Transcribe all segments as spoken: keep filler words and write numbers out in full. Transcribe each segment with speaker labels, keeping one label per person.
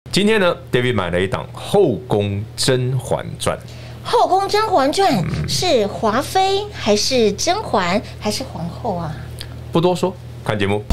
Speaker 1: 今天呢 ，David 买了一档《后宫甄嬛传》。
Speaker 2: 后宫甄嬛传是华妃还是甄嬛还是皇后啊？
Speaker 1: 不多说，看节目。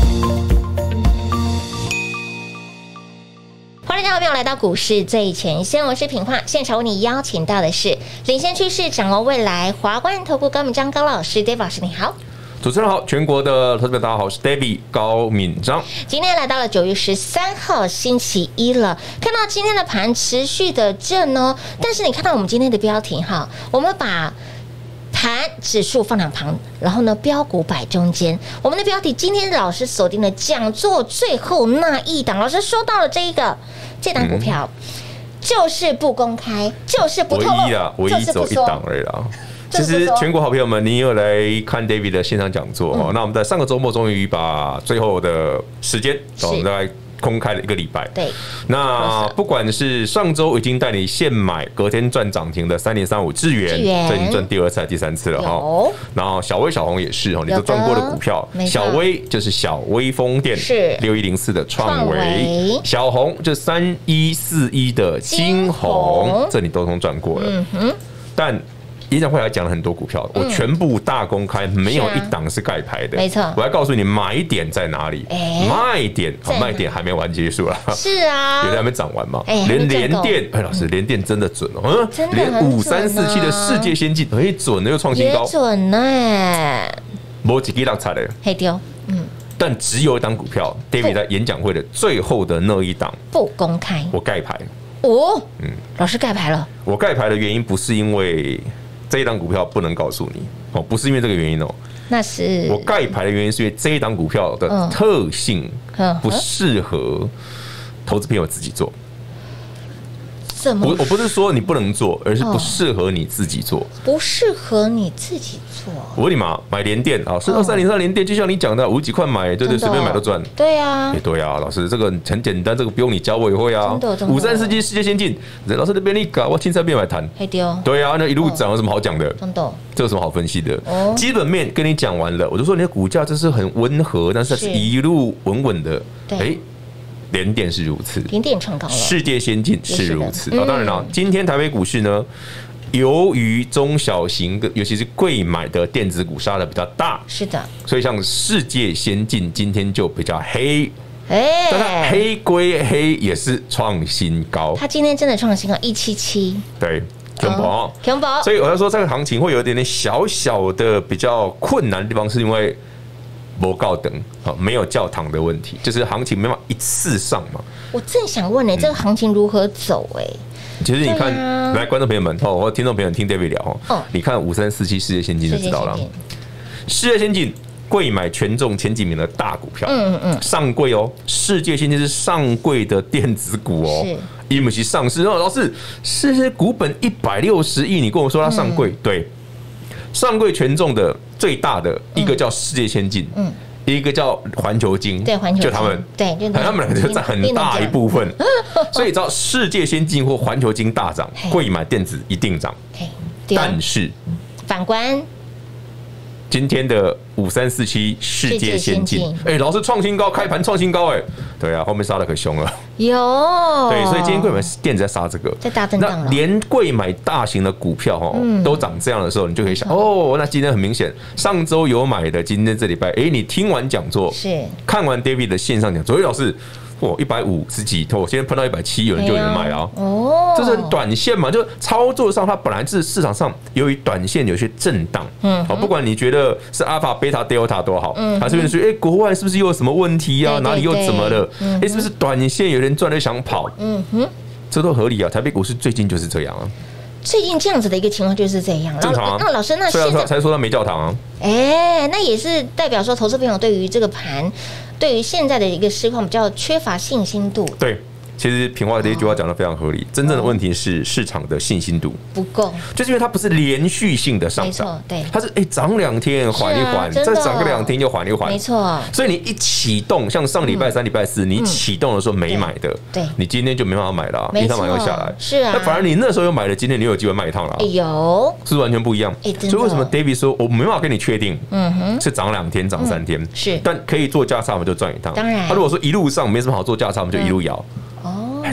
Speaker 2: 欢迎大家朋友来到股市最前线，我是品化，现场为你邀请到的是领先趋势、掌握未来华冠投顾高敏章高老师 ，David 老师你好。
Speaker 1: 主持人好，全国的投资者大家好，我是 David 高敏章。
Speaker 2: 今天来到了九月十三号星期一了，看到今天的盘持续的震哦，但是你看到我们今天的标题哈，我们把盘指数放两旁，然后呢标股摆中间。我们的标题今天老师锁定了讲座最后那一档，老师说到了这一个这档股票、嗯、就是不公开，就是不透露，
Speaker 1: 唯一啊，唯一走一档而已啦。其实全国好朋友们，你有来看 David 的线上讲座、嗯、那我们在上个周末终于把最后的时间，我们大概公开了一个礼拜。对，那不管是上周已经带你现买，隔天赚涨停的三零三五智原，这已经赚第二次还是第三次了哈。然后小微小红也是，你都赚过的股票，小微就是小微风电，是六一零四的创维，小红就三一四一的金红，这你都通赚过了。嗯哼，但演讲会还讲了很多股票，我全部大公开，没有一档是盖牌的。没错，我还告诉你买点在哪里，卖点，卖点还没完结束了。是啊，有的还没涨完嘛。连联电，哎，老师，联电真的准哦，连五三四七的世界先进，哎，准了又创新高，准呢。没几个人猜的，黑丢，嗯。但只有一档股票 ，David 在演讲会的最后的那一档不公开，我盖牌。哦，嗯，老师盖牌了。我盖牌的原因不是因为这一档股票不能告诉你哦，不是因为这个原因哦。那是我盖牌的原因，是因为这一档股票的特性不适合投资朋友自己做。我我不是说你不能做，而是不适合你自己做。不适合你自己做。我问你嘛，买联电啊，是二三零三联电，就像你讲的，五几块买，对对，随便买都赚。对啊，对啊，老师，这个很简单，这个不用你教我也会啊。五三四七世界先进，老师的便利卡，我青菜变买谈。对啊，那一路涨有什么好讲的？这有什么好分析的？基本面跟你讲完了，我就说你的股价这是很温和，但是是一路稳稳的。哎。联电是如此，联电创高了，世界先进是如此啊。当然了，今天台北股市呢，由于中小型的，尤其是贵买的电子股杀的比较大，是的，所以像世界先进今天就比较黑。哎，但它黑归黑，也是创新高。它今天真的创新高一七七，对。强博，强博，所以我要说这个行情会有一点点小小的比较困难的地方，是因为没告等，没有教堂的问题，就是行情没办法一次上嘛。我正想问呢、欸，这个行情如何走、欸？哎，其实你看，啊、来观众朋友们或听众朋友听 David 聊哦，你看五三四七世界先进就知道了。世界先进贵买权重前几名的大股票，嗯嗯嗯，上柜哦，世界先进是上柜的电子股哦，伊姆奇上市哦，老师，是股本一百六十亿，你跟我说它上柜，嗯、对。上柜权重的最大的一个叫世界先进，嗯，一个叫环球晶，对，环球就他们，对，他们两个就占很大一部分，所以只要世界先进或环球晶大涨，贵买电子一定涨。但是反观今天的五三四七世界先进，哎、欸，老师创新高，开盘创新高、欸，哎，对啊，后面杀的可凶了，有，对，所以今天贵买电子在杀这个，在大震荡了。那连贵买大型的股票哈、嗯、都涨这样的时候，你就可以想，哦，那今天很明显，上周有买的，今天这礼拜，哎、欸，你听完讲座，是看完 David 的线上讲座，哎，老师。哦，一百五十几，我今天碰到一百七，有人就有人买啊。哦，这是很短线嘛，就操作上它本来是市场上由于短线有些震荡，嗯，好，不管你觉得是阿法、贝塔、德尔塔多好，嗯，还是有人说，哎，国外是不是又有什么问题啊？哪里又怎么了？哎，是不是短线有人赚了想跑？嗯哼，这都合理啊。台北股市最近就是这样啊。最近这样子的一个情况就是这样，正常啊。那老师，那现在才说他没教堂啊。哎，那也是代表说，投资朋友对于这个盘。对于现在的一个市况比较缺乏信心度。对，其实平话这一句话讲得非常合理。真正的问题是市场的信心度不够，就是因为它不是连续性的上涨，对，它是哎涨两天缓一缓，再涨个两天又缓一缓，没错。所以你一启动，像上礼拜三、礼拜四，你启动的时候没买的，对，你今天就没办法买了，因为它马上下来。是啊，那反而你那时候有买的，今天你有机会卖一趟了，有，是完全不一样。所以为什么 David 说我没办法跟你确定，嗯哼，是涨两天、涨三天，是，但可以做价差，我们就赚一趟。当然，他如果说一路上没什么好做价差，我们就一路摇。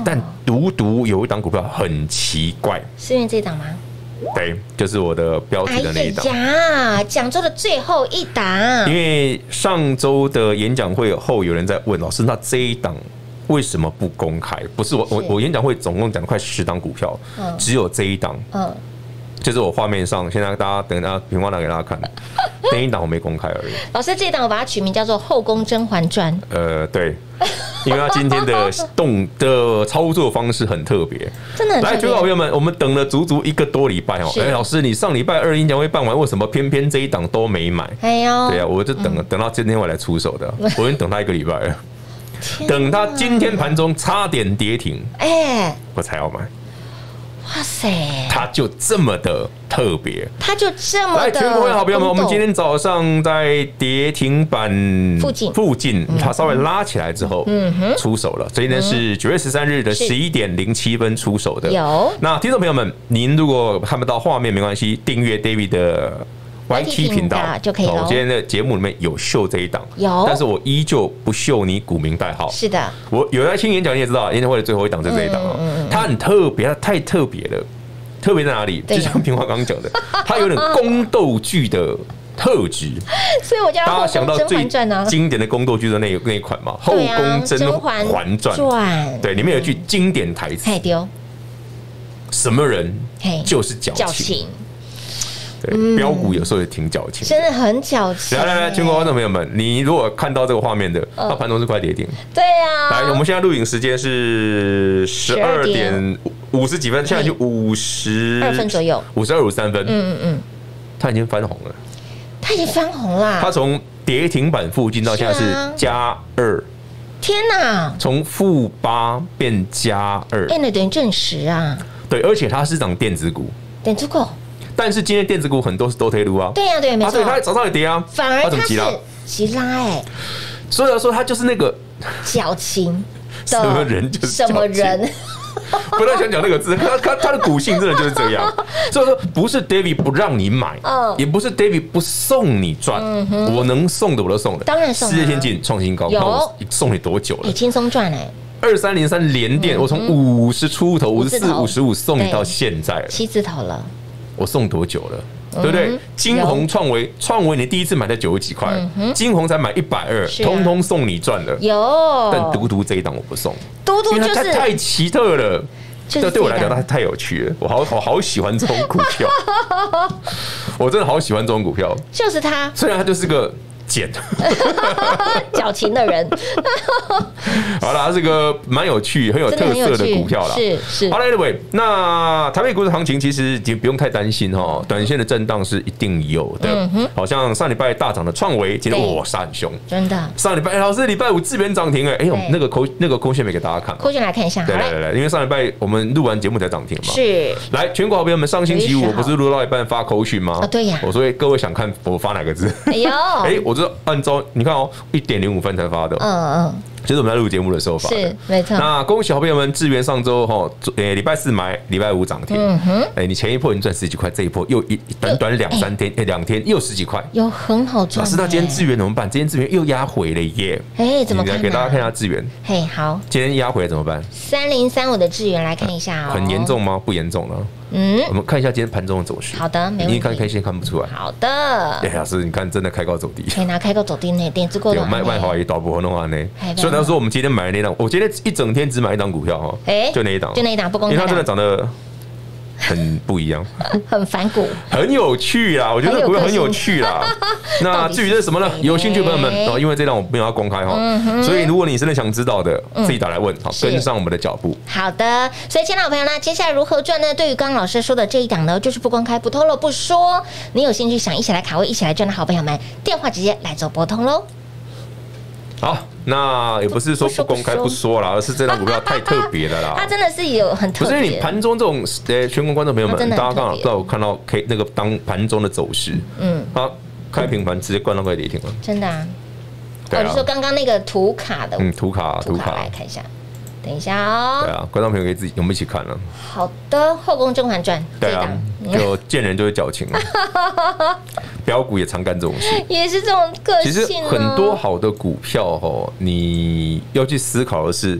Speaker 1: 但独独有一档股票很奇怪，
Speaker 2: 是因为这一档吗？
Speaker 1: 对，就是我的标题的那一档。
Speaker 2: 哎呀，讲座的最后一档。
Speaker 1: 因为上周的演讲会后，有人在问老师，那这一档为什么不公开？不是我，我我演讲会总共讲了快十档股票，嗯、只有这一档，嗯，就是我画面上，现在大家等大家平放大给大家看，那一档我没公开而已。
Speaker 2: 老师，这一档我把它取名叫做《后宫甄嬛传》。
Speaker 1: 呃，对。因为他今天的动的操作方式很特别，
Speaker 2: 真的很特别。
Speaker 1: 来，全国好朋友们，我们等了足足一个多礼拜哦。哎，老师，你上礼拜二演讲会办完，为什么偏偏这一档都没买？
Speaker 2: 哎呦，
Speaker 1: 对啊，我就等了，等到今天我来出手的，我已经等他一个礼拜了，等他今天盘中差点跌停，哎，我才要买。哇塞，它就这么的特别，
Speaker 2: 它就这么的。来，
Speaker 1: 全国好朋友们，我们今天早上在跌停板
Speaker 2: 附近，
Speaker 1: 附近它稍微拉起来之后，嗯哼，出手了。今天是九月十三日的十一点零七分出手的。
Speaker 2: 有。
Speaker 1: 那听众朋友们，您如果看不到画面没关系，订阅 David 的Y T 频道
Speaker 2: 就可以了。
Speaker 1: 我今天的节目里面有秀这一档，
Speaker 2: 有，
Speaker 1: 但是我依旧不秀你股民代号。
Speaker 2: 是的，
Speaker 1: 我有在听演讲，你也知道，演讲会的最后一档是这一档哦，它很特别，它太特别了。特别在哪里？就像平华刚刚讲的，它有点宫斗剧的特质，
Speaker 2: 所以我叫
Speaker 1: 大家想到最经典的宫斗剧的那那一款嘛，《后宫甄嬛传》。对，里面有一句经典台词：什么人就是矫情。对，标股有时候也挺矫情，
Speaker 2: 真的很矫情。
Speaker 1: 来来来，全国观众朋友们，你如果看到这个画面的，它盘中是快跌停。
Speaker 2: 对呀。
Speaker 1: 来，我们现在录影时间是十二点五十几分，现在就五十
Speaker 2: 二分左右，
Speaker 1: 五十二五三分。嗯嗯嗯，它已经翻红了。
Speaker 2: 它已经翻红了。
Speaker 1: 它从跌停板附近到现在是加二。
Speaker 2: 天哪！
Speaker 1: 从负八变加二，
Speaker 2: 哎，那等于正十啊。
Speaker 1: 对，而且它是涨电子股。
Speaker 2: 电子股。
Speaker 1: 但是今天电子股很多是都推路啊，
Speaker 2: 对呀、啊、对，没错，
Speaker 1: 对，它早上也跌啊，
Speaker 2: 反而它是急拉哎，
Speaker 1: 所以说它就是那个
Speaker 2: 矫情
Speaker 1: 什么人就是
Speaker 2: 什么人，
Speaker 1: 不太想讲那个字，它它它的股性真的就是这样，所以说不是 David 不让你买，嗯，也不是 David 不送你赚，嗯、我能送的我都送了，
Speaker 2: 当然送了，
Speaker 1: 世界先进创新高，那我送你多久了？
Speaker 2: 你轻松赚哎。
Speaker 1: 二三零三联电，我从五十出头，五十四、五十五送你到现在了，
Speaker 2: 七字头了。我
Speaker 1: 送多久了，对不对？金鸿、创维、创维，你第一次买在九十几块，金鸿才买一百二，通通送你赚了。
Speaker 2: 有，
Speaker 1: 但独独这一档我不送，
Speaker 2: 独独就是
Speaker 1: 它太奇特了，这对我来讲它太有趣了，我好好好喜欢这种股票，我真的好喜欢这种股票，
Speaker 2: 就是它，
Speaker 1: 虽然它就是个。贱，
Speaker 2: 矫情的人。
Speaker 1: 好啦，它是个蛮有趣、很有特色的股票啦。
Speaker 2: 是是。
Speaker 1: 好了 ，Anyway， 那台北股市行情其实已经不用太担心哈，短线的震荡是一定有的。嗯、好像上礼拜大涨的创维，今天哇杀很凶，
Speaker 2: 真的。
Speaker 1: 上礼拜老师礼拜五智原涨停哎，哎，我们那个扣那个扣线没给大家看，
Speaker 2: 扣线来看一下。
Speaker 1: 对对对，因为上礼拜我们录完节目才涨停嘛。
Speaker 2: 是。来，
Speaker 1: 全国好朋友们，上星期五我不是录到一半发口讯吗？
Speaker 2: 啊，对呀。
Speaker 1: 我说各位想看我发哪个字？
Speaker 2: 哎呦，
Speaker 1: 哎，我就按照你看哦，一点零五分才发的。嗯嗯。就是我们在录节目的时候发的，
Speaker 2: 是没错。
Speaker 1: 那恭喜好朋友们，智原上周哈，诶，礼拜四买，礼拜五涨停。嗯哼，哎，你前一波已经赚十几块，这一波又一短短两三天，哎，两天又十几块，
Speaker 2: 有很好赚。
Speaker 1: 老师，那今天智原怎么办？今天智原又压回了耶。
Speaker 2: 哎，怎么看？
Speaker 1: 给大家看一下智原。
Speaker 2: 嘿，好。
Speaker 1: 今天压回了怎么办？
Speaker 2: 三零三五的智原来看一下哦。
Speaker 1: 很严重吗？不严重了。嗯，我们看一下今天盘中的走势。
Speaker 2: 好的，没问题。
Speaker 1: 你看 K 线看不出来。
Speaker 2: 好的。
Speaker 1: 哎，老师，你看真的开高走低。
Speaker 2: 可以拿开高走低呢，点子过
Speaker 1: 有卖卖华也导播弄完呢。所以他说我们今天买的那档，我今天一整天只买一档股票哈，哎，就那一档，
Speaker 2: 就那一档不公开，
Speaker 1: 因为它真的长得很不一样，
Speaker 2: 很反骨，
Speaker 1: 很有趣啦。我觉得股票很有趣啦。那至于这是什么呢？有兴趣的朋友们哦，因为这档我没有要公开哈，所以如果你真的想知道的，自己打来问，好，跟上我们的脚步。
Speaker 2: 好的，所以亲爱的朋友呢，接下来如何赚呢？对于刚刚老师说的这一档呢，就是不公开、不透露、不说。你有兴趣想一起来卡位、一起来赚的好朋友们，电话直接来做拨通喽。
Speaker 1: 好，那也不是说不公开不说啦，而是这张股票太特别了啦。
Speaker 2: 它真的是有很特别。
Speaker 1: 不是你盘中这种呃，全国观众朋友们，大家刚好都有看到 K 那个当盘中的走势，嗯，它开平盘直接灌到快跌停了，
Speaker 2: 真的啊。哦，你说刚刚那个图卡的，
Speaker 1: 嗯，图卡
Speaker 2: 图卡来看一下。等一下哦，
Speaker 1: 对啊，观众朋友可以自己我们一起看了。
Speaker 2: 好的，《后宫甄嬛传》
Speaker 1: 对啊，就见人就会矫情了。标股也常干这种事，
Speaker 2: 也是这种个性。
Speaker 1: 其实很多好的股票哦，你要去思考的是，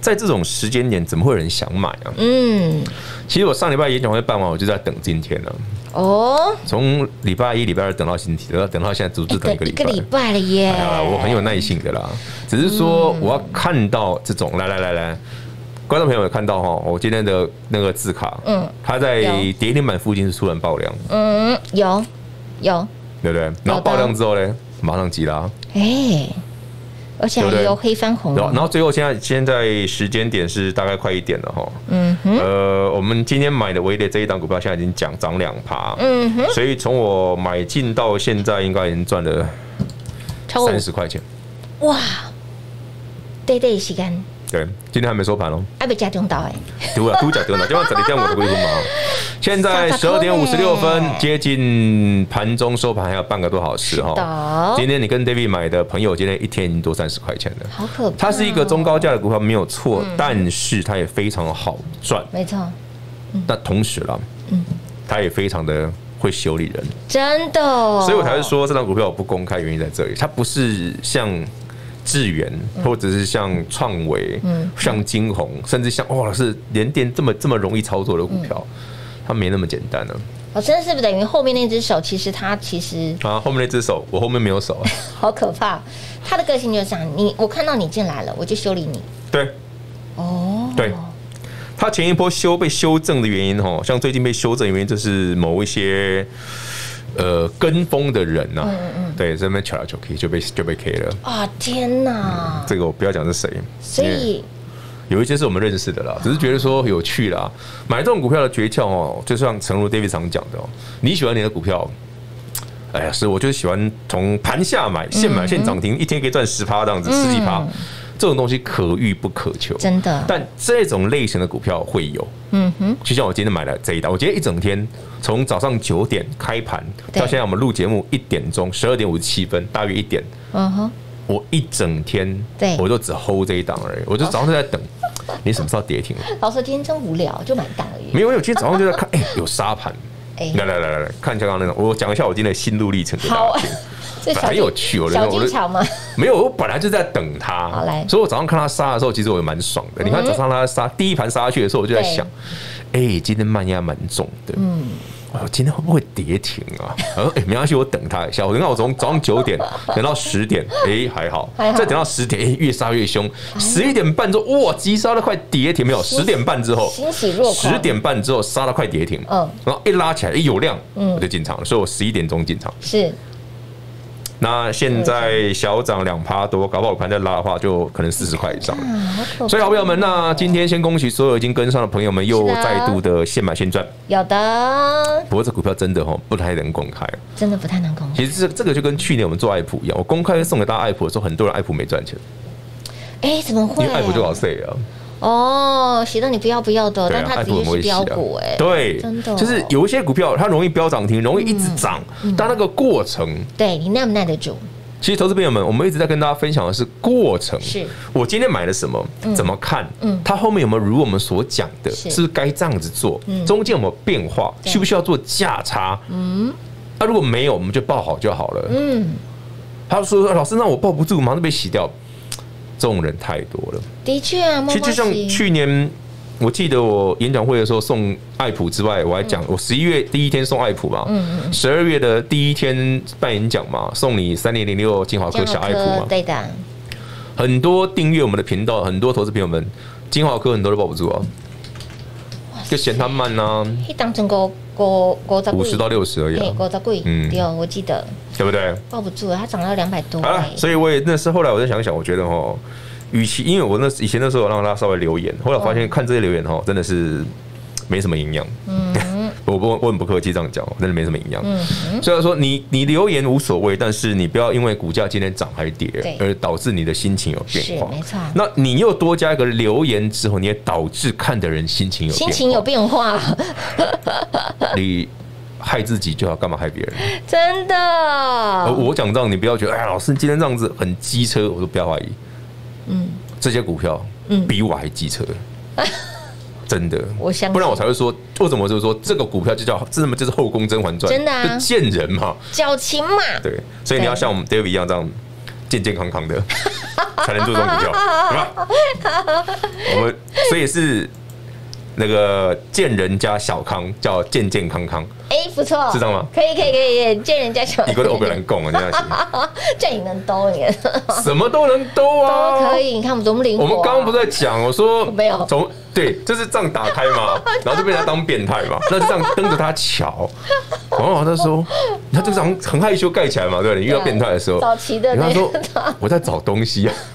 Speaker 1: 在这种时间点，怎么会有人想买啊？嗯，其实我上礼拜演讲会办完，我就在等今天了。哦，从礼拜一、礼拜二等到星期，等到等到现在，足足等一个礼拜，
Speaker 2: 一个礼拜了耶！哎
Speaker 1: 呀，我很有耐性的啦，只是说我要看到这种，来来来来。观众朋友有看到哈，我今天的那个字卡，嗯，它在跌停板附近是突然爆量，嗯，
Speaker 2: 有有，
Speaker 1: 对不对？然后爆量之后呢，马上急拉，哎，
Speaker 2: 而且还有黑翻红，
Speaker 1: 然后最后现在现在时间点是大概快一点了哈，嗯哼，呃，我们今天买的微跌这一档股票现在已经涨涨两趴，嗯哼，所以从我买进到现在应该已经赚了三十块钱，
Speaker 2: 哇，对对时间。
Speaker 1: 对，今天还没收盘哦，
Speaker 2: 还没加中到哎，
Speaker 1: 对啊，都加中到，今晚这里这样我的归分嘛。现在十二点五十六分，接近盘中收盘还有半个多小时哈。今天你跟 David 买的朋友，今天一天已经多三十块钱了，
Speaker 2: 好可怕。
Speaker 1: 它是一个中高价的股票没有错，但是它也非常好赚，
Speaker 2: 没错。
Speaker 1: 那同时啦，嗯，它也非常的会修理人，
Speaker 2: 真的。
Speaker 1: 所以我才是说这张股票我不公开，原因在这里，它不是像智原，或者是像创维、嗯、像金鸿，甚至像哇是联电这么这么容易操作的股票，嗯、它没那么简单呢、啊。
Speaker 2: 老师是不是等于后面那只手，其实它其实
Speaker 1: 啊，后面那只手，我后面没有手、啊，
Speaker 2: 好可怕。他的个性就是这样，你我看到你进来了，我就修理你。
Speaker 1: 对，哦，对。他前一波修被修正的原因，哈，像最近被修正的原因，就是某一些。呃，跟风的人呐、啊，嗯嗯对，这边敲来敲去就被就被 K 了
Speaker 2: 啊！天哪、
Speaker 1: 嗯，这个我不要讲是谁，
Speaker 2: 所以
Speaker 1: 有一些是我们认识的啦，只是觉得说有趣啦。买这种股票的诀窍哦，就像诚如 David 常讲的哦，你喜欢你的股票，哎呀，是我就是喜欢从盘下买，现买现涨停，一天可以赚十趴这样子，十几趴。这种东西可遇不可求，
Speaker 2: 真的。
Speaker 1: 但这种类型的股票会有，嗯哼。就像我今天买的这一档，我今天一整天从早上九点开盘到现在，我们录节目一点钟，十二点五十七分，大约一点。嗯哼。我一整天，对，我就只 hold 这一档而已，我就早上就在等，你什么时候跌停？
Speaker 2: 老师今天真无聊，就买单而已。
Speaker 1: 没有，我今天早上就在看，哎，有沙盘。哎，来来来来来，看一下刚刚那种，我讲一下我今天的心路历程给大家听。很有趣，我
Speaker 2: 小技巧吗？
Speaker 1: 没有，我本来就在等他，所以我早上看他杀的时候，其实我也蛮爽的。你看早上他杀第一盘杀下去的时候，我就在想，哎，今天慢压蛮重的，嗯，我今天会不会跌停啊？哎，没关系，我等他一下。我等到我从早上九点等到十点，哎，还好，再等到十点，哎，越杀越凶。十一点半之后，哇，急杀到快跌停，没有？十点半之后，十点半之后杀到快跌停，嗯，然后一拉起来，哎，有量，我就进场了。所以我十一点钟进场，
Speaker 2: 是。
Speaker 1: 那现在小涨两趴多，搞不好盘再拉的话，就可能四十块以上。所以好朋友们，那今天先恭喜所有已经跟上的朋友们，又再度的现买现赚。
Speaker 2: 有的。
Speaker 1: 不过这股票真的哈不太能公开，
Speaker 2: 真的不太能公开。
Speaker 1: 其实这这个就跟去年我们做爱普一样，我公开送给大家爱普的时候，很多人爱普没赚钱。
Speaker 2: 哎，怎么会？
Speaker 1: 因为爱普就搞碎啊。
Speaker 2: 哦，写到你不要不要的，但它直接是标股哎，
Speaker 1: 对，
Speaker 2: 真的
Speaker 1: 就是有一些股票它容易飙涨停，容易一直涨，但那个过程，
Speaker 2: 对你耐不耐得住？
Speaker 1: 其实投资朋友们，我们一直在跟大家分享的是过程。是我今天买了什么，怎么看？嗯，它后面有没有如我们所讲的，是不是该这样子做？中间有没有变化？需不需要做价差？嗯，那如果没有，我们就抱好就好了。嗯，他说老师，那我抱不住，马上被洗掉。这种人太多了，
Speaker 2: 的确啊。
Speaker 1: 其实就像去年，我记得我演讲会的时候送爱普之外，我还讲我十一月第一天送爱普嘛，十二月的第一天办演讲嘛，送你三零零六金华科小爱普嘛，
Speaker 2: 对的。
Speaker 1: 很多订阅我们的频道，很多投资朋友们，金华科很多都抱不住啊，就嫌它慢呐。
Speaker 2: 一当成个五
Speaker 1: 五十到六十而已，
Speaker 2: 五十贵，嗯，对，我记得。
Speaker 1: 对不对？
Speaker 2: 抱不住了，它涨到两百多。
Speaker 1: 好了，所以我也那是后来我再想想，我觉得哈，与其因为我那以前那时候让大家稍微留言，后来发现看这些留言哈，真的是没什么营养。嗯，我不我很不客气这样讲，真的没什么营养。嗯，所以说你你留言无所谓，但是你不要因为股价今天涨还跌，而导致你的心情有变化。
Speaker 2: 没错。
Speaker 1: 那你又多加一个留言之后，你也导致看的人心情有
Speaker 2: 心情有变化。
Speaker 1: 你。害自己就好，干嘛害别人？
Speaker 2: 真的。
Speaker 1: 我讲这样，你不要觉得，哎，老师今天这样子很机车，我说不要怀疑。嗯，这些股票比我还机车，嗯、真的。
Speaker 2: 我相信，
Speaker 1: 不然我才会说，为什么就是说这个股票就叫这么就是后宫甄嬛传，
Speaker 2: 真的、啊，
Speaker 1: 就贱人嘛，
Speaker 2: 矫情嘛。
Speaker 1: 对，所以你要像我们 David 一样这样。 健健康康的，才能做这种股票，对吧？我们所以是那个见人家小康，叫健健康康。
Speaker 2: 哎，不错，
Speaker 1: 是这样吗？
Speaker 2: 可以可以可以，见人家小。
Speaker 1: 你个都不能讲啊，这样行。
Speaker 2: 这你能兜你？
Speaker 1: 什么都能兜啊，
Speaker 2: 都可以。你看我们多么灵活。
Speaker 1: 我们刚刚不是在讲，我说
Speaker 2: 没有
Speaker 1: 从对，就是这样打开嘛，然后就被他当变态嘛，那就这样瞪着他瞧。然后他说，他就这样很害羞盖起来嘛，对，你遇到变态的时候，
Speaker 2: 早期的
Speaker 1: 他说我在找东西啊。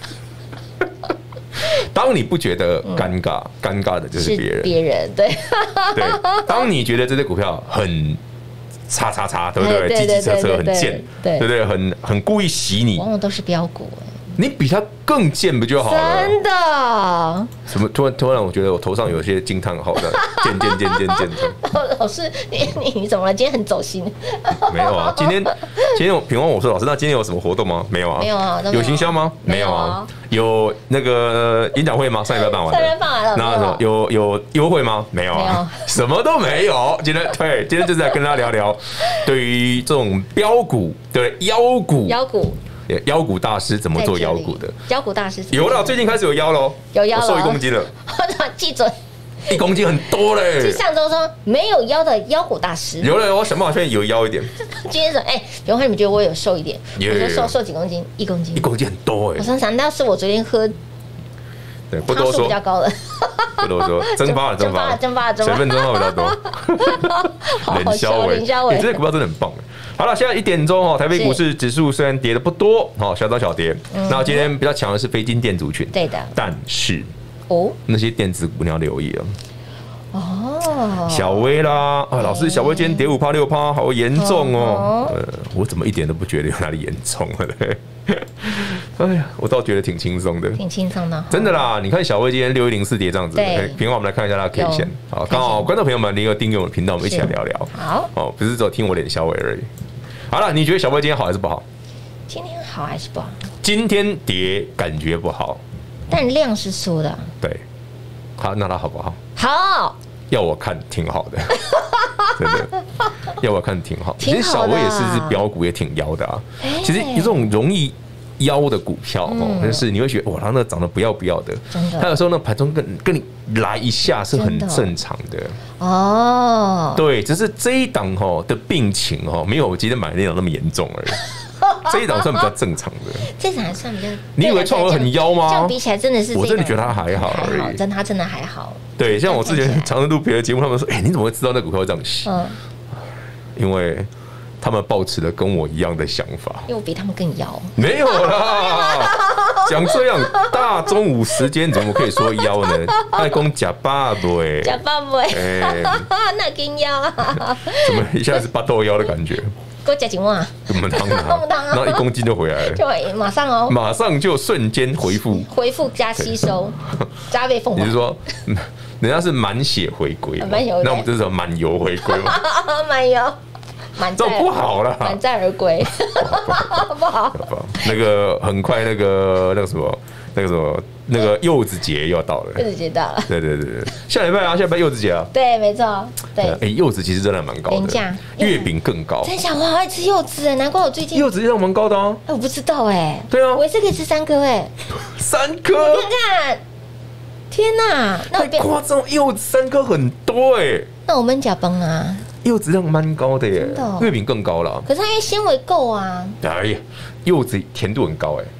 Speaker 1: 当你不觉得尴尬，尴尬的就是别人。
Speaker 2: 别人对
Speaker 1: 对，当你觉得这只股票很叉叉叉，对不对？叽叽车车很贱，对不对？很很故意洗你，
Speaker 2: 往往都是标股。
Speaker 1: 你比他更贱不就好了？
Speaker 2: 真的？
Speaker 1: 什么？突然突然，我觉得我头上有些惊叹号的，贱贱贱贱贱的。
Speaker 2: 老师，你你你怎么了？今天很走心。
Speaker 1: 没有啊，今天今天我平问我说，老师，那今天有什么活动吗？没有啊。
Speaker 2: 没有啊。
Speaker 1: 有行销吗？没有啊。有那个演讲会吗？上礼拜办完了。
Speaker 2: 上礼拜办完了。
Speaker 1: 那什么有有优惠吗？没有啊。什么都没有。今天对，今天就是来跟大家聊聊，对于这种标股，对妖股，
Speaker 2: 妖股。
Speaker 1: 妖股大师怎么做妖股的？
Speaker 2: 妖股大师
Speaker 1: 有了，最近开始有妖喽，
Speaker 2: 有妖了，
Speaker 1: 瘦一公斤了，
Speaker 2: 记准，
Speaker 1: 一公斤很多嘞。
Speaker 2: 是上周说没有妖的妖股大师，
Speaker 1: 有了，我想办法现在有妖一点。
Speaker 2: 今天说，哎，比方说你们觉得我有瘦一点，我说瘦瘦几公斤，一公斤，
Speaker 1: 一公斤很多哎。
Speaker 2: 我说难道是我昨天喝？
Speaker 1: 对，不多说，
Speaker 2: 比较高的，
Speaker 1: 不多说，蒸发了，蒸发了，
Speaker 2: 蒸发了，
Speaker 1: 水分蒸发比较多。冷销伟，你这股票真的很棒。好了，现在一点钟哦，台北股市指数虽然跌的不多，哦，小涨小跌。那今天比较强的是非金电族群，
Speaker 2: 对的。
Speaker 1: 但是
Speaker 2: 哦，
Speaker 1: 那些电子股你要留意了。
Speaker 2: 哦，
Speaker 1: 小微啦，啊，老师，小微今天跌五趴六趴，好严重哦。呃，我怎么一点都不觉得有哪里严重了嘞？哎呀，我倒觉得挺轻松的，
Speaker 2: 挺轻松的，
Speaker 1: 真的啦。你看小微今天六一零四跌这样子，平话我们来看一下它的 K 线。好，刚好观众朋友们，你有订阅我的频道，我们一起来聊聊。
Speaker 2: 好，
Speaker 1: 哦，不是只有听我脸小微而已。好了，你觉得小微今天好还是不好？
Speaker 2: 今天好还是不好？
Speaker 1: 今天跌感觉不好，
Speaker 2: 但量是输的。
Speaker 1: 对，好，那它好不好？
Speaker 2: 好，
Speaker 1: 要我看挺好的，真的，要我看挺好。其实小微也是只标股，也挺妖的啊。其实有这种容易妖的股票哦，就是你会觉得哇，它那涨得不要不要的，
Speaker 2: 真的。
Speaker 1: 它有时候那盘中跟跟你来一下是很正常的
Speaker 2: 哦。
Speaker 1: 对，只是这一档哈的病情哈，没有我今天买的那种那么严重而已。这一档算比较正常的，
Speaker 2: 这档还算比较。
Speaker 1: 你以为创维很妖吗？
Speaker 2: 这样比起来真的是，
Speaker 1: 我真的觉得它还好而已。
Speaker 2: 真的，它真的还好。
Speaker 1: 对，像我之前常常录别的节目，他们说：“哎，你怎么会知道那股票会这样洗？”嗯，因为他们抱持了跟我一样的想法。
Speaker 2: 因为我比他们更妖。
Speaker 1: 没有啦，讲这样大中午时间怎么可以说妖呢？爱公假爸对，
Speaker 2: 假爸爸，那更妖啊！
Speaker 1: 怎么一下子巴豆妖的感觉？
Speaker 2: 给我加几万，
Speaker 1: 怎么汤啊？然后一公斤就回来了，
Speaker 2: 就马上哦，
Speaker 1: 马上就瞬间回复，
Speaker 2: 回复加吸收，加倍奉还。
Speaker 1: 你是说，人家是满血回归，那我们这是满油回归嘛？
Speaker 2: 满油，满
Speaker 1: 这不好啦，
Speaker 2: 满载而归，不好。
Speaker 1: 那个很快，那个那个什么。那个什么，那个柚子节又要到了，
Speaker 2: 柚子节到了，
Speaker 1: 对对对对，下礼拜啊，下礼拜柚子节啊，
Speaker 2: 对，没错，对，
Speaker 1: 哎，柚子其实真的蛮高的，月饼更高，
Speaker 2: 真想我好爱吃柚子哎，难怪我最近
Speaker 1: 柚子量蛮高的啊，
Speaker 2: 哎，我不知道哎，
Speaker 1: 对啊，
Speaker 2: 我一次可以吃三颗哎，
Speaker 1: 三颗，
Speaker 2: 你看看，天哪，
Speaker 1: 太夸张，柚子三颗很多哎，
Speaker 2: 那我们假崩啊，
Speaker 1: 柚子量蛮高的耶，月饼更高了，
Speaker 2: 可是它因为纤维够啊，
Speaker 1: 哎呀，柚子甜度很高哎。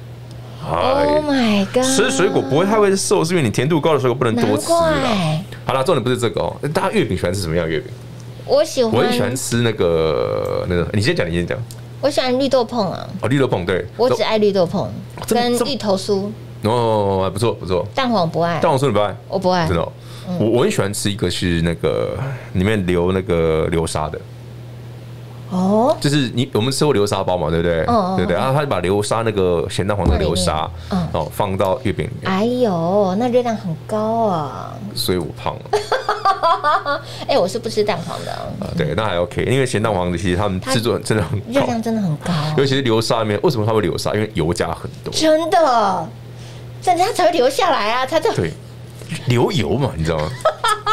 Speaker 2: Oh my god！
Speaker 1: 吃水果不会太会瘦，是因为你甜度高的水果不能多吃啦。好啦，重点不是这个哦。大家月饼喜欢吃什么样的月饼？
Speaker 2: 我喜欢，
Speaker 1: 我很喜欢吃那个那个。你先讲，你先讲。
Speaker 2: 我喜欢绿豆椪啊。
Speaker 1: 哦，绿豆椪对。
Speaker 2: 我只爱绿豆椪跟芋头酥。
Speaker 1: 哦，不错不错。
Speaker 2: 蛋黄不爱。
Speaker 1: 蛋黄酥你不爱？
Speaker 2: 我不爱。
Speaker 1: 真的，我我很喜欢吃一个是那个里面流那个流沙的。哦，就是你我们吃过流沙包嘛，对不对？哦，对对，然后他就把流沙那个咸蛋黄的流沙，哦，放到月饼里面。
Speaker 2: 哎呦，那热量很高啊！
Speaker 1: 所以我胖了。
Speaker 2: 哎，我是不吃蛋黄的。
Speaker 1: 啊，对，那还 OK， 因为咸蛋黄其实他们制作真的很高，
Speaker 2: 热量真的很高。
Speaker 1: 尤其是流沙里面，为什么它会流沙？因为油加很多。
Speaker 2: 真的，这样它才会流下来啊！它就
Speaker 1: 对流油嘛，你知道吗？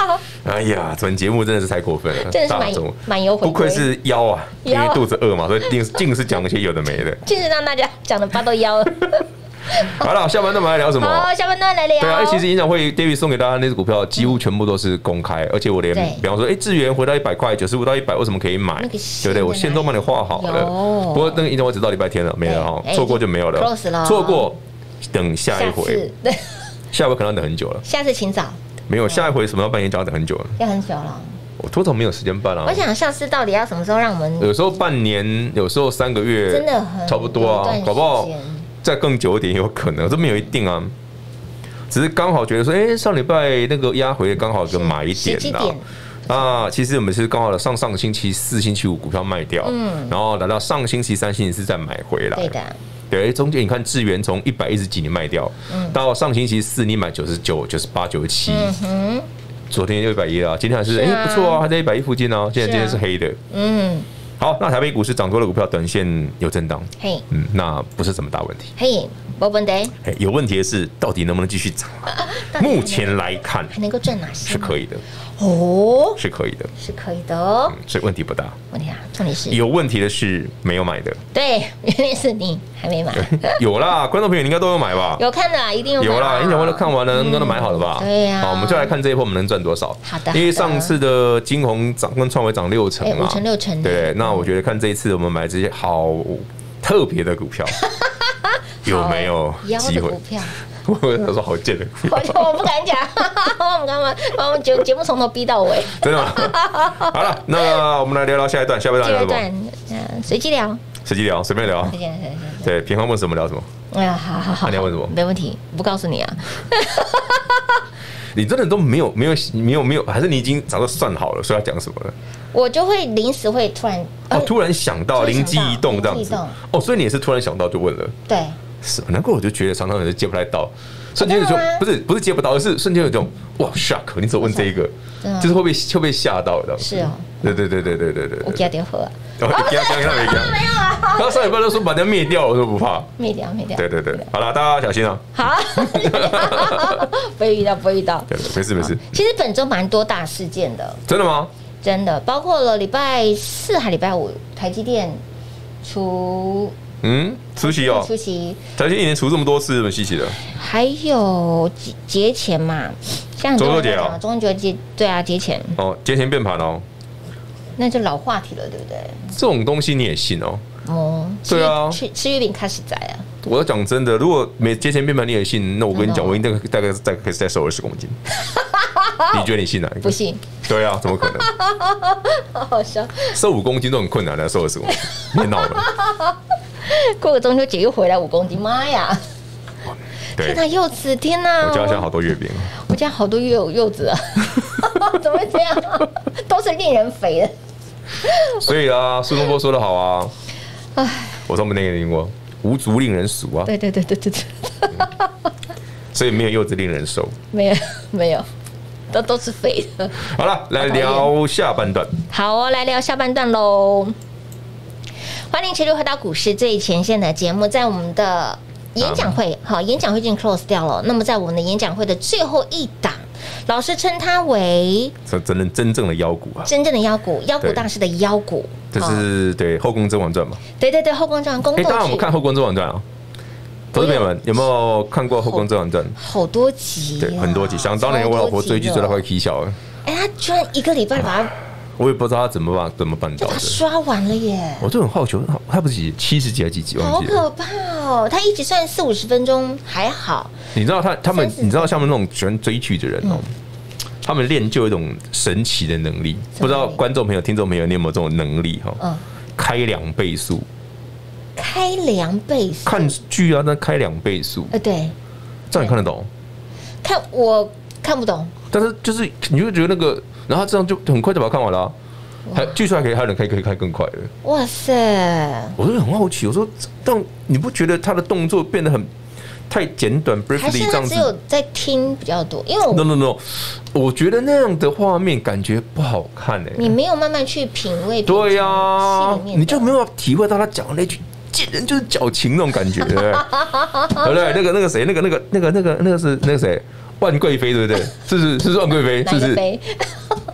Speaker 1: 哎呀，本节目真的是太过分了，
Speaker 2: 真的是蛮蛮有回归，
Speaker 1: 不愧是妖啊，因为肚子饿嘛，所以尽尽是讲一些有的没的，
Speaker 2: 尽是让大家讲的八都妖了。
Speaker 1: 好了，下半段我们来聊什么？
Speaker 2: 好，下半段来聊。
Speaker 1: 对啊，其实演讲会 David 送给大家那只股票，几乎全部都是公开，而且我连比方说，哎，智原回到一百块，九十五到一百，为什么可以买？对不对？我线都帮你画好了。不过那个演讲会只到礼拜天了，没了哈，错过就没有了。错过，等下一回。对，下回可能要等很久了。
Speaker 2: 下次请早。
Speaker 1: 没有，下一回什么要办演讲要等很久了。
Speaker 2: 要很久了。
Speaker 1: 我通常没有时间办啊。
Speaker 2: 我想下次到底要什么时候让我们？
Speaker 1: 有时候半年，有时候三个月，
Speaker 2: 真的很
Speaker 1: 差不多啊，搞不好。再更久一点有可能，这没有一定啊，只是刚好觉得说，哎、欸，上礼拜那个压回刚好就买一点啦。啊，其实我们是刚好的上上星期四、星期五股票卖掉，嗯，然后来到上星期三、星期四再买回来。对的，对，中间你看智原从一百一十几你卖掉，嗯，到上星期四你买九十九、九十八、九十七，嗯，昨天又一百一了，今天还是哎、啊欸、不错啊，还在一百一附近哦，现在今天是黑的，嗯。好，那台北股市涨多的股票，短线有震荡，嘿，嗯，那不是什么大问题，
Speaker 2: 嘿，没问题。
Speaker 1: 有问题的是，到底能不能继续涨？目前来看，
Speaker 2: 还能够赚哪些？
Speaker 1: 是可以的，
Speaker 2: 哦，
Speaker 1: 是可以的，
Speaker 2: 是可以的哦，
Speaker 1: 所以问题不大。
Speaker 2: 问题啊，重点是
Speaker 1: 有问题的是没有买的，
Speaker 2: 对，原来是你还没买，
Speaker 1: 有啦，观众朋友你应该都有买吧？
Speaker 2: 有看的啦，一定有买。
Speaker 1: 有啦，演讲会都看完了，应该都买好了吧？
Speaker 2: 对呀。
Speaker 1: 好，我们就来看这一波我们能赚多少。
Speaker 2: 好的，
Speaker 1: 因为上次的金鸿涨跟创维涨六成嘛，
Speaker 2: 五成六成。
Speaker 1: 对，那我觉得看这一次我们买这些好特别的股票，有没有机会？我他说好贱的股票，
Speaker 2: 我不敢讲，我们干嘛？把我们节节目从头逼到尾，
Speaker 1: 真的吗？好了，那我们来聊聊下一段，下一段聊什么？
Speaker 2: 嗯，随机聊，
Speaker 1: 随机聊，随便聊。对，平衡问什么聊什么？
Speaker 2: 哎呀，好好好，
Speaker 1: 你要问什么？
Speaker 2: 没问题，不告诉你啊。
Speaker 1: 你真的都没有没有没有没有，还是你已经早就算好了，说要讲什么了？
Speaker 2: 我就会临时会突然
Speaker 1: 哦，突然想到，灵机一动这样子。哦，所以你也是突然想到就问了。
Speaker 2: 对。
Speaker 1: 是，难怪我就觉得常常有人接不太到，瞬间有种不是不是接不到，而是瞬间有种哇 shock， 你怎么问这一个，就是会被会被吓到的。
Speaker 2: 是哦，
Speaker 1: 对对对对对对对。
Speaker 2: 我给他点喝，
Speaker 1: 给他给他给他没给他没有啊。然后上礼拜都说把它灭掉，我说不怕，
Speaker 2: 灭掉灭掉。
Speaker 1: 对对对，好了，大家小心啊。
Speaker 2: 好，不会遇到不会遇到。
Speaker 1: 对，没事没事。
Speaker 2: 其实本周蛮多大事件的。
Speaker 1: 真的吗？
Speaker 2: 真的，包括了礼拜四还礼拜五，台积电出。
Speaker 1: 嗯，出席哦，
Speaker 2: 出席。
Speaker 1: 台积一年出这么多次，很稀奇的。
Speaker 2: 还有节节前嘛，像
Speaker 1: 中秋节啊，
Speaker 2: 中秋节对啊，节前。
Speaker 1: 哦，节前变盘哦，
Speaker 2: 那就老话题了，对不对？
Speaker 1: 这种东西你也信哦？哦，对啊，
Speaker 2: 吃吃月饼开始宰啊。
Speaker 1: 我要讲真的，如果每节前变盘你也信，那我跟你讲，我应该大概大概可以再瘦二十公斤。你觉得你信哪一个？
Speaker 2: 不信。
Speaker 1: 对啊，怎么可能？
Speaker 2: 好好笑。
Speaker 1: 瘦五公斤都很困难的，瘦二十公斤，别闹了。
Speaker 2: 过个中秋节又回来五公斤，妈呀！天哪，柚子，天哪！
Speaker 1: 我家现在好多月饼，
Speaker 2: 我家好多柚柚子啊，怎么会这样？都是令人肥的。
Speaker 1: 所以啊，苏东坡说得好啊，哎，我上面那个听过，无足令人数啊。
Speaker 2: 对对对对对对。
Speaker 1: 所以没有柚子令人瘦，
Speaker 2: 没有没有，都都是肥的。
Speaker 1: 好了，来聊下半段。
Speaker 2: 好哦，来聊下半段喽。欢迎持续回到股市最前线的节目，在我们的演讲会，好，演讲会已经 close 掉了。那么在我们的演讲会的最后一档，老师称它为
Speaker 1: 真正真正的妖股啊，
Speaker 2: 真正的妖股，妖股大师的妖股，
Speaker 1: 这是对《后宫甄嬛传》嘛？
Speaker 2: 对对对，《后宫甄嬛》宫斗剧。
Speaker 1: 当然我们看《后宫甄嬛传》啊，投资朋友们有没有看过《后宫甄嬛传》？
Speaker 2: 好多集，
Speaker 1: 对，很多集。想当年我老婆追剧追到快起笑了，
Speaker 2: 哎，她居然一个礼拜把它。
Speaker 1: 我也不知道他怎么办怎么办到的，
Speaker 2: 他刷完了耶！
Speaker 1: 我就很好奇，他不是七十几还是几集？
Speaker 2: 好可怕哦！他一直算四五十分钟还好。
Speaker 1: 你知道他他们，你知道像那种喜欢追剧的人哦，他们练就一种神奇的能力。不知道观众朋友、听众朋友，你有没有这种能力哈？嗯，开两倍速，
Speaker 2: 开两倍速
Speaker 1: 看剧啊，那开两倍速，
Speaker 2: 呃，对，
Speaker 1: 这样你看得懂？
Speaker 2: 看我看不懂，
Speaker 1: 但是就是你就觉得那个。然后这样就很快就把它看完了、啊，还据说还可以，还有人可以可以开更快的。哇塞！我就很好奇，我说，但你不觉得他的动作变得很太简短 ，briefly 这样子？
Speaker 2: 只有在听比较多，因为我
Speaker 1: no no no， 我觉得那样的画面感觉不好看哎、欸。
Speaker 2: 你没有慢慢去品味，
Speaker 1: 对呀、啊，你就没有体会到他讲的那句“贱人就是矫情”那种感觉，对不对？对不对？那个那个谁，那个那个那个那个那个是那个谁？万贵妃对不对？是是是万贵妃，是不是？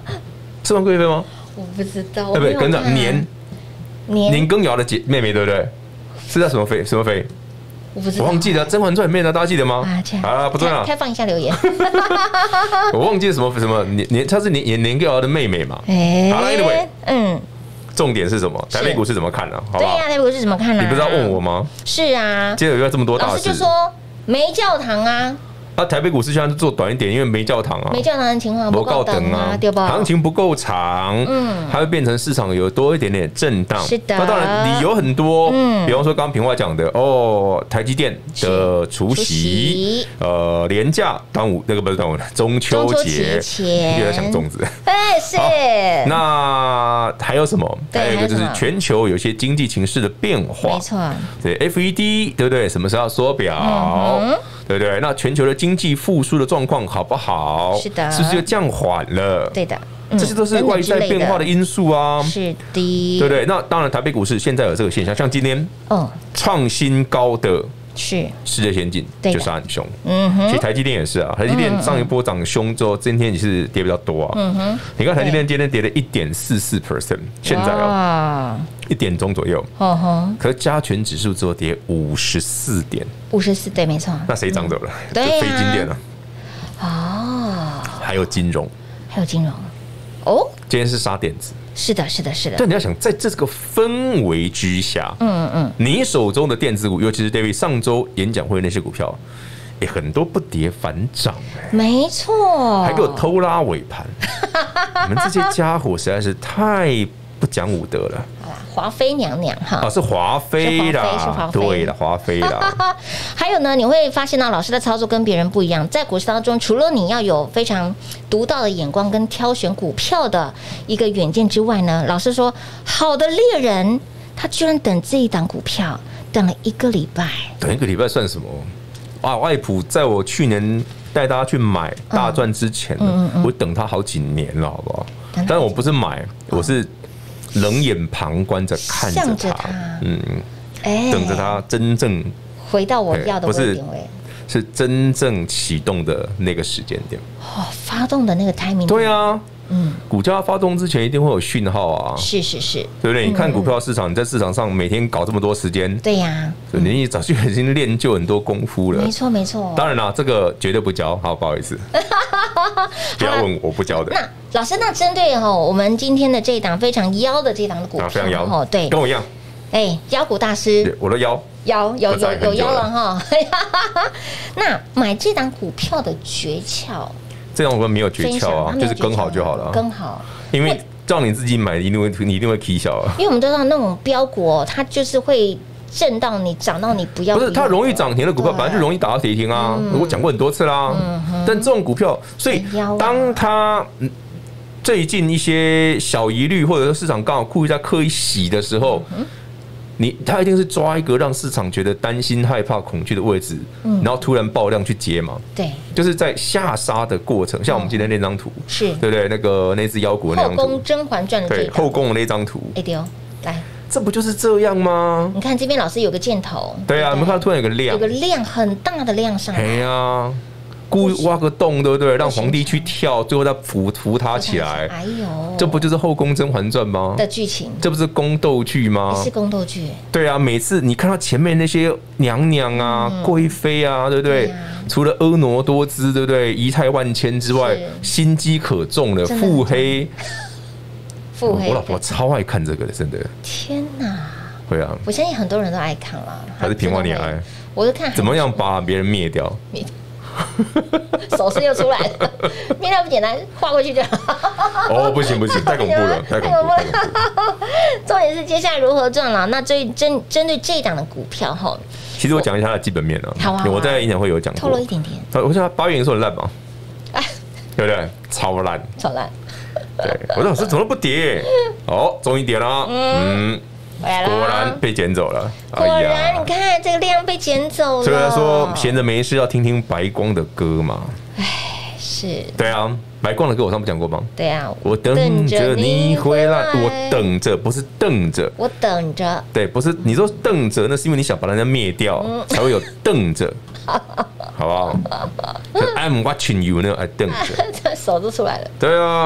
Speaker 1: 是王贵妃吗？
Speaker 2: 我不知道，
Speaker 1: 对不对？跟着年
Speaker 2: 年
Speaker 1: 年羹尧的姐妹妹，对不对？是叫什么妃？什么妃？
Speaker 2: 我不知道，
Speaker 1: 我忘记了，《甄嬛传》里面的，大家记得吗？啊，不重要。
Speaker 2: 开放一下留言。
Speaker 1: 我忘记了什么什么年年，她是年年羹尧的妹妹嘛？
Speaker 2: 哎，
Speaker 1: 好了 ，anyway，
Speaker 2: 嗯，
Speaker 1: 重点是什么？台北股市怎么看呢？好不好？
Speaker 2: 对呀，台北股市怎么看呢？
Speaker 1: 你不是要问我吗？
Speaker 2: 是啊，
Speaker 1: 接着有这么多大事，
Speaker 2: 老师就说没教堂啊。
Speaker 1: 啊，台北股市现在就做短一点，因为没教堂啊，
Speaker 2: 没教堂的情况不够等啊，对吧？
Speaker 1: 行情不够长，嗯，它会变成市场有多一点点震荡。
Speaker 2: 是的，
Speaker 1: 那当然理由很多，嗯，比方说刚刚平话讲的，哦，台积电的除夕，呃，连假端午那个不是端午，中秋节，又在想粽子，
Speaker 2: 哎是。
Speaker 1: 那还有什么？还有一个就是全球有些经济情势的变化，
Speaker 2: 没错，
Speaker 1: 对 ，F E D 对不对？什么时候要缩表？对不对？那全球的经济复苏的状况好不好？
Speaker 2: 是的，
Speaker 1: 是不是又降缓了？
Speaker 2: 对的，
Speaker 1: 这些都是外在变化的因素啊。是
Speaker 2: 的，
Speaker 1: 对不对？那当然，台北股市现在有这个现象，像今天创新高的是世界先进就是很凶。嗯哼，其实台积电也是啊，台积电上一波涨凶之后，今天也是跌比较多啊。嗯哼，你看台积电今天跌了一点四四 percent， 现在哦。一点钟左右，可是加权指数只有跌五十四点，
Speaker 2: 五十四对，没错。
Speaker 1: 那谁涨走了？
Speaker 2: 对，
Speaker 1: 非金电啊。
Speaker 2: 哦，
Speaker 1: 还有金融，
Speaker 2: 还有金融。哦，
Speaker 1: 今天是杀电子。是
Speaker 2: 的，是的，是的。
Speaker 1: 但你要想，在这个氛围之下，嗯嗯，你手中的电子股，尤其是 David 上周演讲会那些股票，哎，很多不跌反涨，哎，
Speaker 2: 没错，
Speaker 1: 还给我偷拉尾盘，你们这些家伙实在是太不讲武德了。
Speaker 2: 华妃娘娘哈，
Speaker 1: 哦，是华妃啦，对了，华妃啦。
Speaker 2: 还有呢，你会发现到老师的操作跟别人不一样，在股市当中，除了你要有非常独到的眼光跟挑选股票的一个远见之外呢，老师说，好的猎人他居然等这一档股票等了一个礼拜，
Speaker 1: 等一个礼拜算什么？哇，外普在我去年带大家去买大赚之前，嗯嗯、我等他好几年了，好不好？但是我不是买，我是冷眼旁观着看着他，嗯，哎，等着他真正
Speaker 2: 回到我要的位点位，
Speaker 1: 是真正启动的那个时间点。
Speaker 2: 哦，发动的那个 timing。
Speaker 1: 对啊，嗯，股价发动之前一定会有讯号啊。
Speaker 2: 是是是，
Speaker 1: 对不对？你看股票市场，你在市场上每天搞这么多时间，
Speaker 2: 对呀，
Speaker 1: 你早就已经练就很多功夫了。
Speaker 2: 没错没错。
Speaker 1: 当然啦，这个绝对不教，好不好意思，不要问我不教的。
Speaker 2: 那老师，那针对哈我们今天的这一档非常妖的这一档的股票，
Speaker 1: 非常妖，
Speaker 2: 对，
Speaker 1: 跟我一样。
Speaker 2: 哎，妖股大师，
Speaker 1: 我的妖
Speaker 2: 妖有有有妖了哈。那买这档股票的诀窍，
Speaker 1: 这档股票没有诀窍啊，就是跟好就好了，
Speaker 2: 跟好，
Speaker 1: 因为照你自己买，一定会你一定会 K 小啊。
Speaker 2: 因为我们都知道那种标股，它就是会震到你，涨到你不要。
Speaker 1: 不是它容易涨停的股票，本来就容易打到跌停啊。我讲过很多次啦。但这种股票，所以当它最近一些小疑虑，或者说市场刚好故意在刻意洗的时候，你他一定是抓一个让市场觉得担心、害怕、恐惧的位置，然后突然爆量去接嘛。
Speaker 2: 对，
Speaker 1: 就是在下杀的过程，像我们今天那张图，
Speaker 2: 是
Speaker 1: 对不对？那个那只妖股的那张图，
Speaker 2: 后宫《甄嬛传》的
Speaker 1: 对后宫的那张图，
Speaker 2: 哎丢，来，
Speaker 1: 这不就是这样吗？
Speaker 2: 你看这边老师有个箭头，
Speaker 1: 对啊，你们看突然有个量，
Speaker 2: 有个量很大的量上来，
Speaker 1: 哎呀。故意挖个洞，对不对？让皇帝去跳，最后再扶扶他起来。哎呦，这不就是《后宫甄嬛传》吗？
Speaker 2: 的剧情，
Speaker 1: 这不是宫斗剧吗？
Speaker 2: 是宫斗剧。
Speaker 1: 对啊，每次你看到前面那些娘娘啊、贵妃啊，对不对？除了婀娜多姿，对不对？仪态万千之外，心机可重的腹黑。腹黑，我老婆超爱看这个的，真的。
Speaker 2: 天哪！
Speaker 1: 会啊，
Speaker 2: 我相信很多人都爱看了。
Speaker 1: 还是平花你爱？
Speaker 2: 我就看
Speaker 1: 怎么样把别人灭掉。
Speaker 2: 手势又出来了，面料不简单，画过去就好。
Speaker 1: 哦，不行不行，太恐怖了，太恐怖了。
Speaker 2: 重点是接下来如何赚了？那针针针对这一档的股票哈，
Speaker 1: 其实我讲一下它的基本面啊。
Speaker 2: 好啊，
Speaker 1: 我在演讲会有讲过，
Speaker 2: 透露一点点。
Speaker 1: 我想八月营收很烂嘛，对不对？超烂，
Speaker 2: 超烂。
Speaker 1: 对，我说老师怎么不跌？哦，终于跌了，嗯。果然被捡走了，
Speaker 2: 果然你看这个量被捡走了。
Speaker 1: 所以他说闲着没事要听听白光的歌嘛。
Speaker 2: 哎，是。
Speaker 1: 对啊，白光的歌我上不讲过吗？
Speaker 2: 对啊，
Speaker 1: 我等着你回来，我等着不是瞪着，
Speaker 2: 我等着。
Speaker 1: 对，不是你说瞪着，那是因为你想把人家灭掉，才会有瞪着，好不好 ？I'm watching you 呢，哎，瞪着，
Speaker 2: 手都出来了。
Speaker 1: 对啊。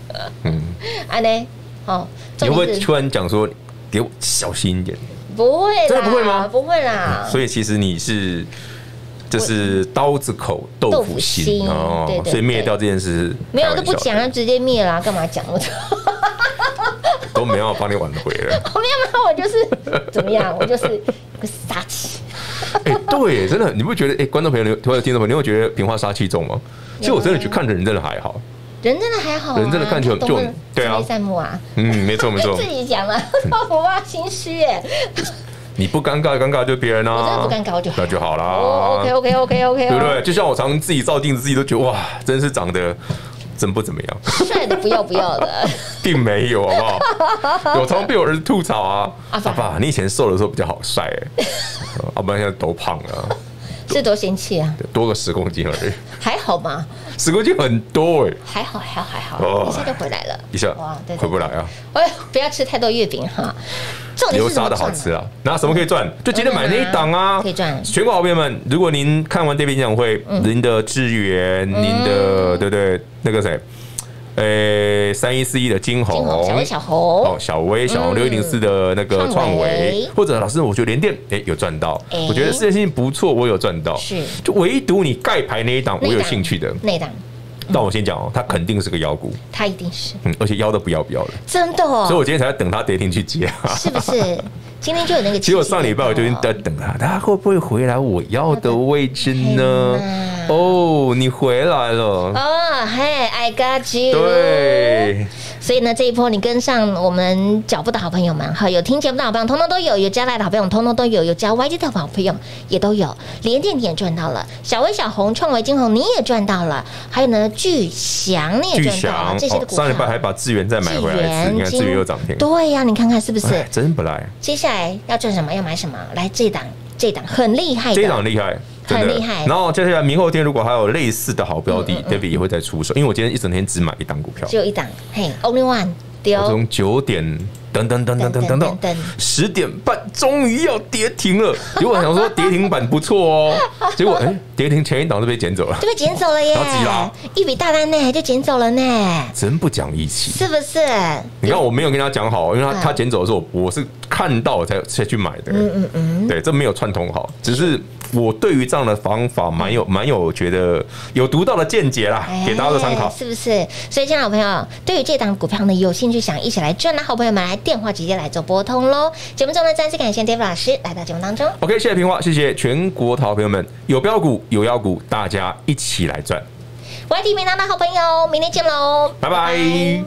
Speaker 2: 嗯，安呢？哦，
Speaker 1: 你会不会突然讲说给我小心一点？
Speaker 2: 不会啦，
Speaker 1: 真的不会吗？
Speaker 2: 不会啦。
Speaker 1: 所以其实你是就是刀子口豆腐心哦，所以灭掉这件事
Speaker 2: 没有都不讲，直接灭啦，干嘛讲？
Speaker 1: 都没有帮你挽回了。
Speaker 2: 没有没有，我就是怎么样？我就是个杀气。
Speaker 1: 哎，对，真的，你不觉得？哎，观众朋友或者听众朋友，你会觉得平花杀气重吗？其实我真的去看的人真的还好。
Speaker 2: 人真的还好、啊，
Speaker 1: 人真的看就就对啊，
Speaker 2: 善目啊，
Speaker 1: 嗯，没错没错，
Speaker 2: 自己讲了，我哇心虚耶。
Speaker 1: 你不尴尬，尴尬就别人啊，
Speaker 2: 我真的不尴尬，我就
Speaker 1: 那就好啦。
Speaker 2: 哦 ，OK OK OK OK，
Speaker 1: 对不对？就像我常自己照镜子，自己都觉得哇，真是长得真不怎么样，
Speaker 2: 帅的不要不要的，
Speaker 1: 并没有，好不好？有常被我儿子吐槽啊，阿爸，你以前瘦的时候比较好晒哎，要不然现在都胖了。
Speaker 2: 是多嫌弃啊？
Speaker 1: 多个十公斤而已，
Speaker 2: 还好吗？
Speaker 1: 十公斤很多哎，
Speaker 2: 还好还好还好，一下就回来了，
Speaker 1: 一下哇，回不来啊！
Speaker 2: 哎，不要吃太多月饼哈，
Speaker 1: 流沙的好吃啊！那什么可以赚？就今天买那一档啊，
Speaker 2: 可以赚。
Speaker 1: 全国好朋友们，如果您看完 David 演讲会，您的智源，您的对不对？那个谁？呃，三一四一的金红，
Speaker 2: 小薇小红，
Speaker 1: 哦，小薇小红六一零四的那个创维，或者老师，我觉得联电哎有赚到，我觉得世界性不错，我有赚到，
Speaker 2: 是，
Speaker 1: 就唯独你盖牌那一档，我有兴趣的
Speaker 2: 那一档。
Speaker 1: 但我先讲哦，它肯定是个妖股，
Speaker 2: 它一定是，
Speaker 1: 嗯，而且妖的不要不要的，
Speaker 2: 真的哦，
Speaker 1: 所以我今天才要等它跌停去接，
Speaker 2: 是不是？今天就有那个，
Speaker 1: 其实我上礼拜我就已经在等它，它会不会回来我要的位置呢？哦，你回来了
Speaker 2: 哦，嘿 ，I got you。
Speaker 1: 对，
Speaker 2: 所以呢，这一波你跟上我们脚步的好朋友们，哈，有听节目的好朋友，通通都有；有加来的好朋友，通通都有；有加 Y T 的好朋友也都有。联电你也赚到了，小微小红、创维、金红你也赚到了，还有呢，巨翔你也赚到了，这些的股票。
Speaker 1: 上礼拜还把智源再买回来一次，你看智源又涨停。
Speaker 2: 对呀，你看看是不是？
Speaker 1: 真不赖。
Speaker 2: 接下来要赚什么？要买什么？来，这档这档很厉害的，
Speaker 1: 这档厉害。
Speaker 2: 很厉害，
Speaker 1: 然后接下来明后天如果还有类似的好标的 ，David 也会再出手，因为我今天一整天只买一档股票，
Speaker 2: 只有一档，嘿 ，Only One，
Speaker 1: 我从九点等等等等等等等等十点半终于要跌停了，结果想说跌停板不错哦，结果哎跌停前一档就被捡走了，
Speaker 2: 就被捡走了耶，一笔大单呢就捡走了呢，
Speaker 1: 真不讲义气，
Speaker 2: 是不是？
Speaker 1: 你看我没有跟他讲好，因为他他捡走的时候我是看到才才去买的，嗯嗯嗯，对，这没有串通好，只是。我对于这样的方法蛮有蛮有觉得有独到的见解啦，给大家做参考，
Speaker 2: 是不是？所以，亲爱的朋友，对于这档股票呢有兴趣想一起来赚的好朋友们，来电话直接来做拨通喽。节目中呢，再次感谢 David 老师来到节目当中。
Speaker 1: OK， 谢谢平花，谢谢全国好朋友们，有标股有妖股，大家一起来赚。
Speaker 2: Y T 频道的好朋友，明天见喽，
Speaker 1: 拜拜。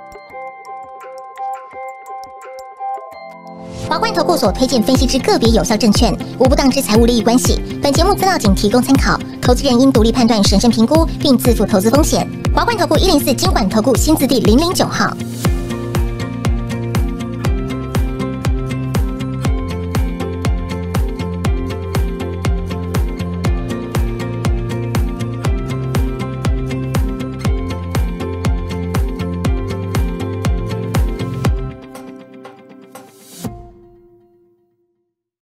Speaker 3: 华冠投顾所推荐分析之个别有效证券，无不当之财务利益关系。本节目资料仅提供参考，投资人应独立判断、审慎评估，并自负投资风险。华冠投顾一零四金管投顾新字第零零九号。